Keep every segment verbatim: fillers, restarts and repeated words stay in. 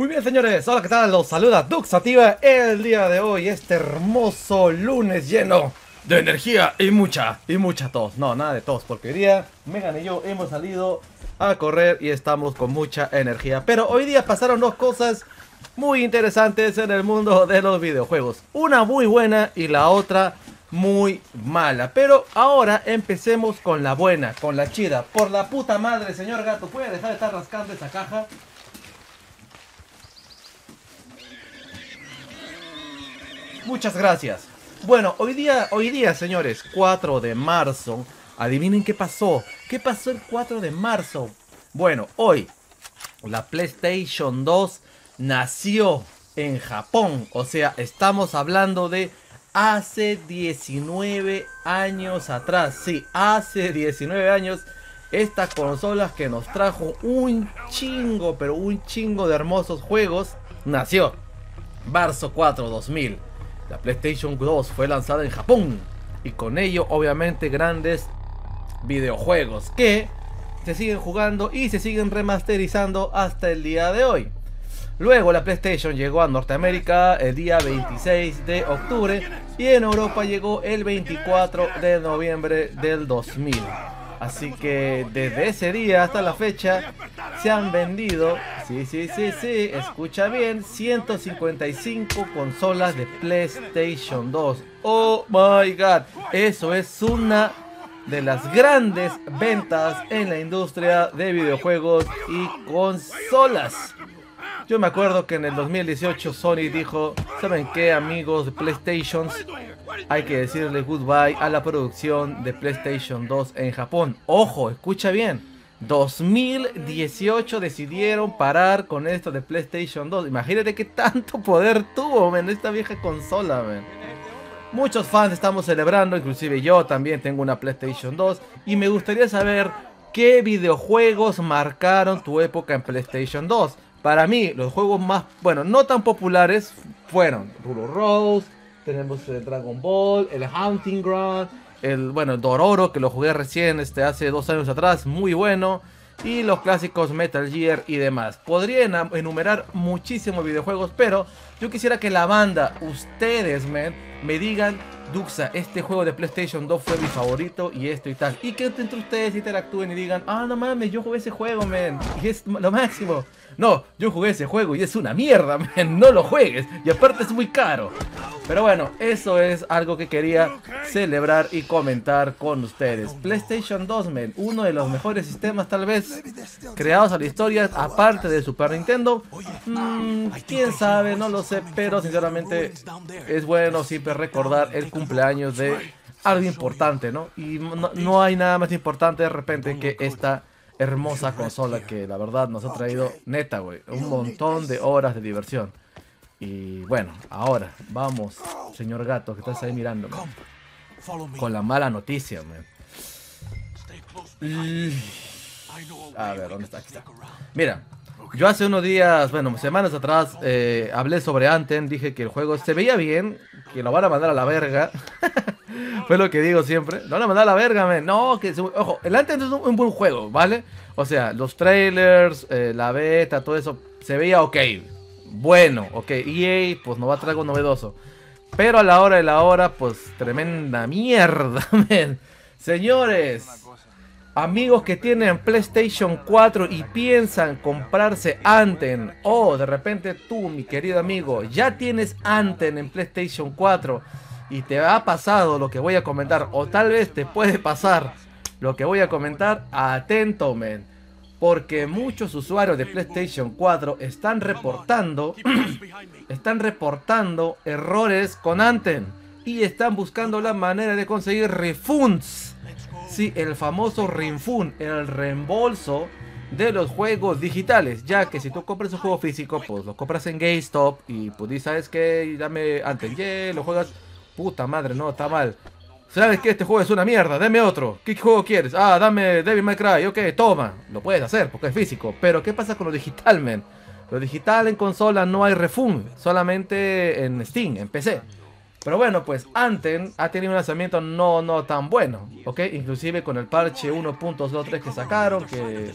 Muy bien, señores, hola, ¿qué tal? Los saluda Duxativa el día de hoy, este hermoso lunes lleno de energía y mucha, y mucha tos. No, nada de tos, porque hoy día Megan y yo hemos salido a correr y estamos con mucha energía. Pero hoy día pasaron dos cosas muy interesantes en el mundo de los videojuegos. Una muy buena y la otra muy mala. Pero ahora empecemos con la buena, con la chida. Por la puta madre, señor gato, ¿puede dejar de estar rascando esa caja? Muchas gracias. Bueno, hoy día, hoy día, señores, cuatro de marzo. Adivinen qué pasó. ¿Qué pasó el cuatro de marzo? Bueno, hoy la PlayStation dos nació en Japón. O sea, estamos hablando de hace diecinueve años atrás. Sí, hace diecinueve años. Esta consola que nos trajo un chingo, pero un chingo de hermosos juegos, nació marzo cuatro dos mil. La PlayStation dos fue lanzada en Japón y con ello obviamente grandes videojuegos que se siguen jugando y se siguen remasterizando hasta el día de hoy. Luego la PlayStation llegó a Norteamérica el día veintiséis de octubre y en Europa llegó el veinticuatro de noviembre del dos mil. Así que desde ese día hasta la fecha se han vendido, sí, sí, sí, sí, escucha bien, ciento cincuenta y cinco consolas de PlayStation dos. Oh my god, eso es una de las grandes ventas en la industria de videojuegos y consolas. Yo me acuerdo que en el dos mil dieciocho Sony dijo, ¿saben qué, amigos de PlayStation? Hay que decirle goodbye a la producción de PlayStation dos en Japón. Ojo, escucha bien. dos mil dieciocho decidieron parar con esto de PlayStation dos. Imagínate qué tanto poder tuvo, man, esta vieja consola, man. Muchos fans estamos celebrando, inclusive yo también tengo una PlayStation dos. Y me gustaría saber qué videojuegos marcaron tu época en PlayStation dos. Para mí, los juegos más, bueno, no tan populares fueron Rulo Rose, tenemos el Dragon Ball, el Hunting Ground, el, bueno, el Dororo, que lo jugué recién este, hace dos años atrás, muy bueno, y los clásicos Metal Gear y demás. Podría enumerar muchísimos videojuegos, pero yo quisiera que la banda, ustedes, man, me digan, Duxa, este juego de PlayStation dos fue mi favorito y esto y tal. Y que entre ustedes interactúen y digan, ah, no mames, yo jugué ese juego, man, y es lo máximo. No, yo jugué ese juego y es una mierda, man, no lo juegues. Y aparte es muy caro. Pero bueno, eso es algo que quería celebrar y comentar con ustedes. PlayStation dos, man, uno de los mejores sistemas tal vez creados a la historia, aparte de Super Nintendo. Mm, quién sabe, no lo sé, pero sinceramente es bueno siempre recordar el cumpleaños de algo importante, ¿no? Y no, no hay nada más importante de repente que esta hermosa consola que la verdad nos ha traído, neta, güey, un montón de horas de diversión. Y bueno, ahora vamos, señor gato, que estás ahí mirando, con la mala noticia, man. A ver, ¿dónde está? Aquí está. Mira, yo hace unos días, bueno, semanas atrás, eh, hablé sobre Anthem. Dije que el juego se veía bien, que lo van a mandar a la verga. Fue lo que digo siempre. Lo van a mandar a la verga, man. No, que se... Ojo, el Anthem es un, un buen juego, ¿vale? O sea, los trailers, eh, la beta, todo eso, se veía ok. Bueno, ok. E A, pues no va a traer algo novedoso. Pero a la hora de la hora, pues tremenda mierda, man. Señores, amigos que tienen PlayStation cuatro y piensan comprarse Anthem, o de repente tú, mi querido amigo, ya tienes Anthem en PlayStation cuatro y te ha pasado lo que voy a comentar, o tal vez te puede pasar lo que voy a comentar, atento, men, porque muchos usuarios de PlayStation cuatro están reportando están reportando errores con Anthem y están buscando la manera de conseguir refunds. Sí, el famoso refund, el reembolso de los juegos digitales, ya que si tú compras un juego físico, pues lo compras en GameStop y pues dices, ¿sabes qué? Dame Anthem, yeah, lo juegas, puta madre, no, está mal. ¿Sabes qué? Este juego es una mierda, dame otro. ¿Qué juego quieres? Ah, dame Devil May Cry, ok, toma. Lo puedes hacer porque es físico, pero ¿qué pasa con lo digital, men? Lo digital en consola no hay refund, solamente en Steam, en P C. Pero bueno, pues Anthem ha tenido un lanzamiento no, no tan bueno, ¿ok? Inclusive con el parche uno punto cero tres que sacaron, que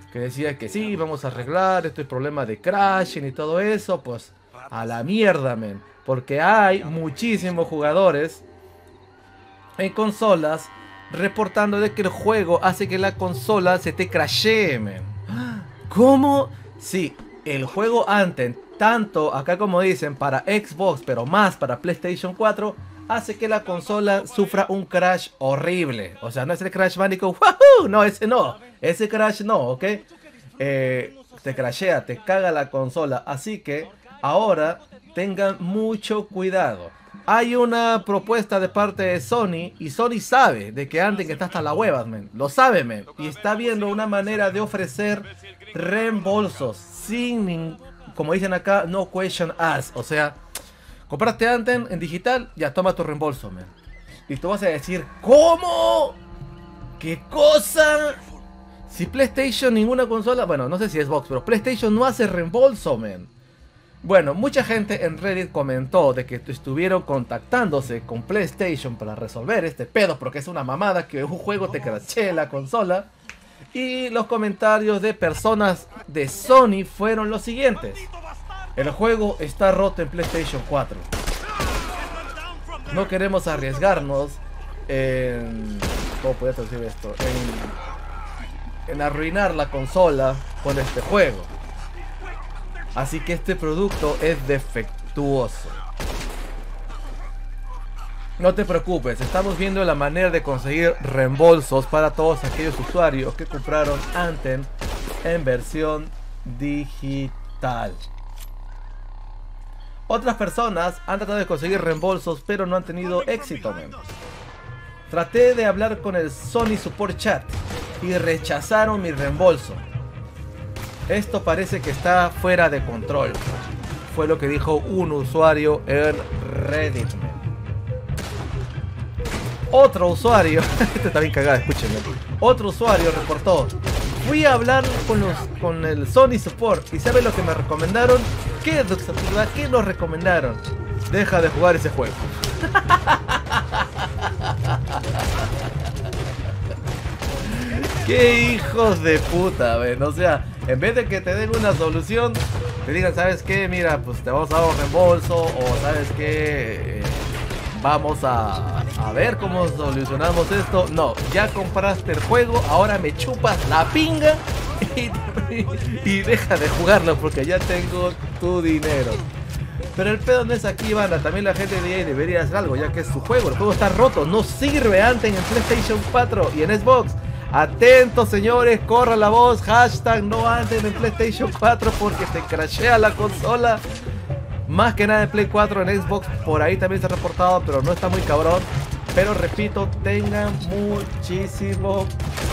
que decía que sí, vamos a arreglar este problema de crashing y todo eso, pues a la mierda, men. Porque hay muchísimos jugadores en consolas reportando de que el juego hace que la consola se te crashee, men. ¿Cómo? Sí, el juego antes, tanto acá como dicen para Xbox, pero más para PlayStation cuatro, hace que la consola sufra un crash horrible. O sea, no es el Crash Bandicoot, ¡wahoo! No, ese no. Ese crash no, ¿ok? Eh, te crashea, te caga la consola. Así que ahora tengan mucho cuidado. Hay una propuesta de parte de Sony y Sony sabe de que antes que está hasta la huevas, men. Lo sabe, men. Y está viendo una manera de ofrecer reembolsos sin, como dicen acá, no question asked. O sea, compraste Anthem en digital, ya toma tu reembolso, man. Y tú vas a decir, ¿cómo? ¿Qué cosa? Si PlayStation, ninguna consola, bueno, no sé si es Xbox, pero PlayStation no hace reembolso, man. Bueno, mucha gente en Reddit comentó de que estuvieron contactándose con PlayStation para resolver este pedo, porque es una mamada que un juego te crashee la consola. Y los comentarios de personas de Sony fueron los siguientes. El juego está roto en PlayStation cuatro. No queremos arriesgarnos en... ¿Cómo podría traducir esto? En, en arruinar la consola con este juego. Así que este producto es defectuoso. No te preocupes, estamos viendo la manera de conseguir reembolsos para todos aquellos usuarios que compraron Anthem en versión digital. Otras personas han tratado de conseguir reembolsos, pero no han tenido éxito, man. Traté de hablar con el Sony Support Chat y rechazaron mi reembolso. Esto parece que está fuera de control. Fue lo que dijo un usuario en Reddit, man. Otro usuario, este está bien cagado, escúchenme. Otro usuario reportó: fui a hablar con, los, con el Sony Support y ¿sabe lo que me recomendaron? ¿Qué, Duxativa? ¿Qué nos recomendaron? Deja de jugar ese juego. ¡Qué hijos de puta, ven! O sea, en vez de que te den una solución, te digan, ¿sabes qué? Mira, pues te vamos a dar un reembolso, o ¿sabes qué? Eh, vamos a, a ver cómo solucionamos esto. No, ya compraste el juego, ahora me chupas la pinga y, y, y deja de jugarlo porque ya tengo tu dinero. Pero el pedo no es aquí, banda. También la gente de E A debería hacer algo, ya que es su juego. El juego está roto, no sirve antes en PlayStation cuatro y en Xbox. Atentos, señores, corra la voz. Hashtag no antes en PlayStation cuatro porque te crashea la consola. Más que nada en Play cuatro, en Xbox por ahí también se ha reportado, pero no está muy cabrón. Pero repito, tengan muchísimo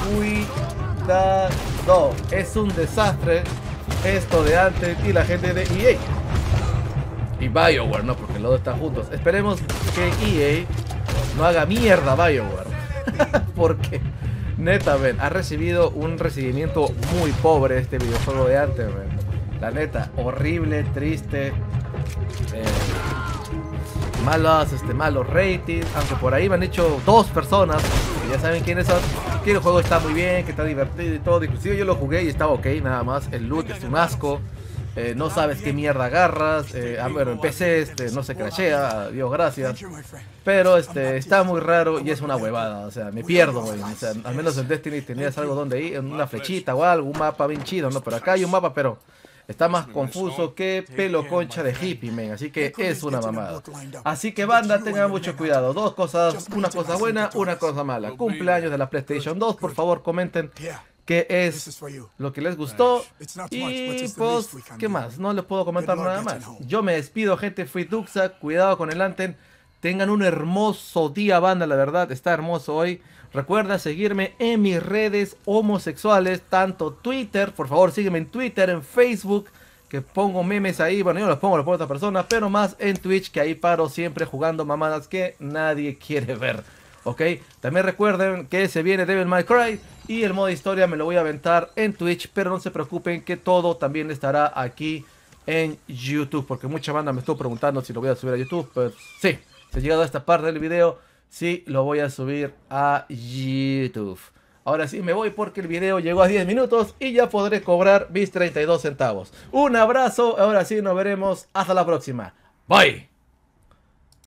cuidado. Es un desastre esto de antes y la gente de E A. Y BioWare, no, porque los dos están juntos. Esperemos que E A no haga mierda a BioWare. Porque, neta, ven, ha recibido un recibimiento muy pobre este videojuego de antes, ven. La neta, horrible, triste. Eh, malos, este, malos ratings. Aunque por ahí me han hecho dos personas que ya saben quiénes son, que el juego está muy bien, que está divertido y todo. Inclusive yo lo jugué y estaba ok, nada más. El loot es un asco. Eh, no sabes qué mierda agarras. Eh, bueno, en P C este, no se crashea, Dios gracias. Pero este está muy raro y es una huevada. O sea, me pierdo, güey. O sea, al menos en Destiny tenías algo donde ir, una flechita o algo, un mapa bien chido, ¿no? Pero acá hay un mapa, pero está más confuso que pelo concha de hippie, men. Así que es una mamada. Así que, banda, tengan mucho cuidado. Dos cosas, una cosa buena, una cosa mala. Cumpleaños de la PlayStation dos, por favor, comenten qué es lo que les gustó. Y pues, ¿qué más? No les puedo comentar nada más. Yo me despido, gente. Fui Duxa. Cuidado con el Anthem. Tengan un hermoso día, banda. La verdad, está hermoso hoy. Recuerda seguirme en mis redes homosexuales, tanto Twitter. Por favor, sígueme en Twitter, en Facebook, que pongo memes ahí. Bueno, yo los pongo, los pongo a otra persona, pero más en Twitch, que ahí paro siempre jugando mamadas que nadie quiere ver. Ok, también recuerden que se viene Devil May Cry y el modo historia me lo voy a aventar en Twitch, pero no se preocupen que todo también estará aquí en YouTube, porque mucha banda me estuvo preguntando si lo voy a subir a YouTube. Pues sí, si he llegado a esta parte del video, sí lo voy a subir a YouTube. Ahora sí me voy porque el video llegó a diez minutos y ya podré cobrar mis treinta y dos centavos. Un abrazo, ahora sí nos veremos. Hasta la próxima. Bye.